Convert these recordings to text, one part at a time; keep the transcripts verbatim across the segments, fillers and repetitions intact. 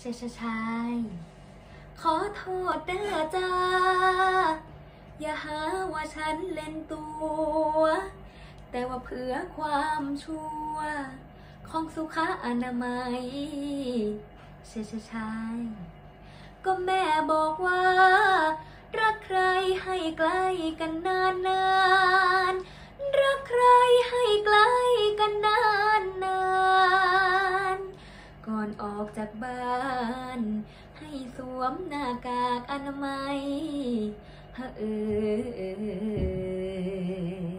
ชชชัยขอโทษเด้อจ้าอย่าหาว่าฉันเล่นตัวแต่ว่าเพื่อความชัวร์ของสุขอนามัยเชชชัยก็แม่บอกว่ารักใครให้ใกล้กันนานนานรักใครให้ใกล้กันนานนานก่อนออกจากบ้านให้สวมหน้ากากอนามัยเออ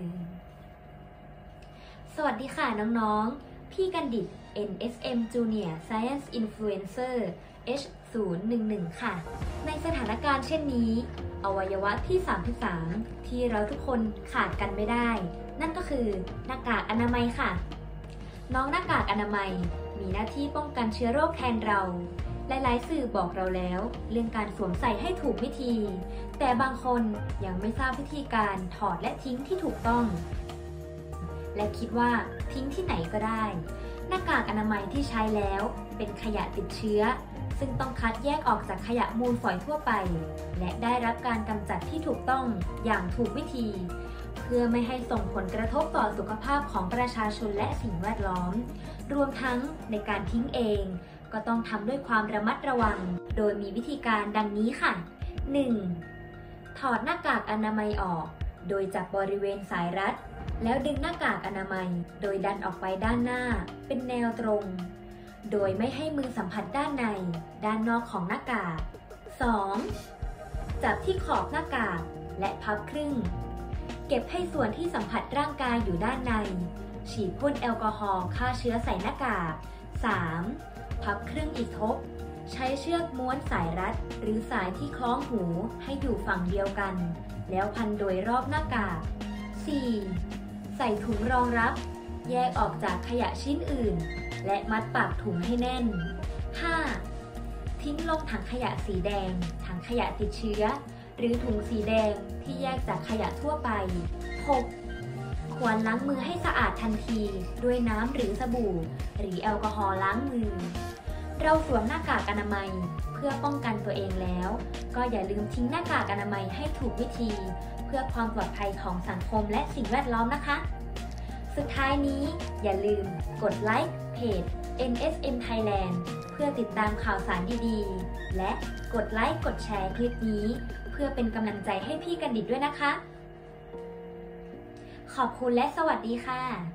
สวัสดีค่ะน้องๆพี่กันดิต เอ็น เอส เอ็ม Junior Science Influencer เอช ศูนย์หนึ่งหนึ่ง ค่ะในสถานการณ์เช่นนี้อวัยวะที่สามสิบสามที่เราทุกคนขาดกันไม่ได้นั่นก็คือหน้ากากอนามัยค่ะน้องหน้ากากอนามัยมีหน้าที่ป้องกันเชื้อโรคแทนเราหลายๆสื่อบอกเราแล้วเรื่องการสวมใส่ให้ถูกวิธีแต่บางคนยังไม่ทราบวิธีการถอดและทิ้งที่ถูกต้องและคิดว่าทิ้งที่ไหนก็ได้หน้ากากอนามัยที่ใช้แล้วเป็นขยะติดเชื้อซึ่งต้องคัดแยกออกจากขยะมูลฝอยทั่วไปและได้รับการกำจัดที่ถูกต้องอย่างถูกวิธีเพื่อไม่ให้ส่งผลกระทบต่อสุขภาพของประชาชนและสิ่งแวดล้อมรวมทั้งในการทิ้งเองก็ต้องทำด้วยความระมัดระวังโดยมีวิธีการดังนี้ค่ะ หนึ่ง. ถอดหน้ากากอนามัยออกโดยจับบริเวณสายรัดแล้วดึงหน้ากากอนามัยโดยดันออกไปด้านหน้าเป็นแนวตรงโดยไม่ให้มือสัมผัสด้านในด้านนอกของหน้ากาก สอง. จับที่ขอบหน้ากากและพับครึ่งเก็บให้ส่วนที่สัมผัสร่างกายอยู่ด้านในฉีดพ่นแอลกอฮอล์ฆ่าเชื้อใส่หน้ากาก สาม. พับครึ่งอีกทบใช้เชือกม้วนสายรัดหรือสายที่คล้องหูให้อยู่ฝั่งเดียวกันแล้วพันโดยรอบหน้ากาก สี่. ใส่ถุงรองรับแยกออกจากขยะชิ้นอื่นและมัดปากถุงให้แน่น ห้า. ทิ้งลงถังขยะสีแดงถังขยะติดเชื้อหรือถุงสีแดงที่แยกจากขยะทั่วไป หก. ควรล้างมือให้สะอาดทันทีด้วยน้ำหรือสบู่หรือแอลกอฮอล์ล้างมือเราสวมหน้ากากอนามัยเพื่อป้องกันตัวเองแล้วก็อย่าลืมทิ้งหน้ากากอนามัยให้ถูกวิธีเพื่อความปลอดภัยของสังคมและสิ่งแวดล้อมนะคะสุดท้ายนี้อย่าลืมกดไลค์เพจ เอ็น เอส เอ็ม Thailand เพื่อติดตามข่าวสารดีๆและกดไลค์กดแชร์คลิปนี้เพื่อเป็นกำลังใจให้พี่กันดิตด้วยนะคะขอบคุณและสวัสดีค่ะ